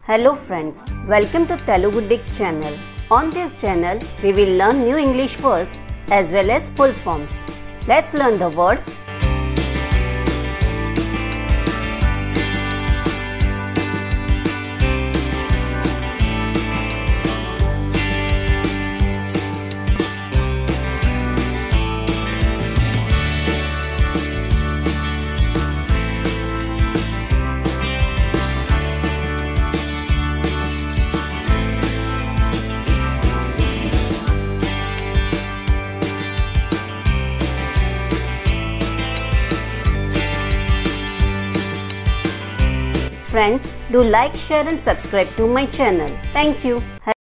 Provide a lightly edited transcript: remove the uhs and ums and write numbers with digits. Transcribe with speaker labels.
Speaker 1: Hello friends, welcome to Telugu Dick channel. On this channel, we will learn new English words as well as full forms. Let's learn the word. Friends, do like, share and subscribe to my channel. Thank you.